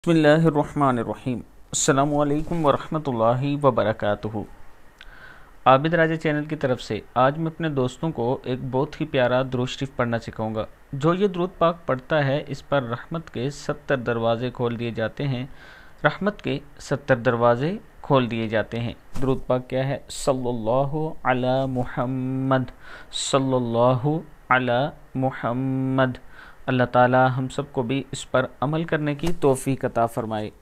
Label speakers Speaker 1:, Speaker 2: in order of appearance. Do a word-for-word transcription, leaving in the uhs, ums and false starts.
Speaker 1: बिस्मिल्लाहिर्रहमानिर्रहीम। अस्सलामु अलैकुम वरहमतुल्लाहि वबरकातुहू। आबिद राजा चैनल की तरफ से आज मैं अपने दोस्तों को एक बहुत ही प्यारा दुरूद शरीफ पढ़ना सिखाऊंगा। जो ये दुरूद पाक पढ़ता है इस पर रहमत के सत्तर दरवाज़े खोल दिए जाते हैं। रहमत के सत्तर दरवाज़े खोल दिए जाते हैं। दुरूद पाक क्या है? सल्लल्लाहु अला मुहम्मद, सल्लल्लाहु अला मुहम्मद। अल्लाह ताला हम सबको भी इस पर अमल करने की तौफीक अता फ़रमाए।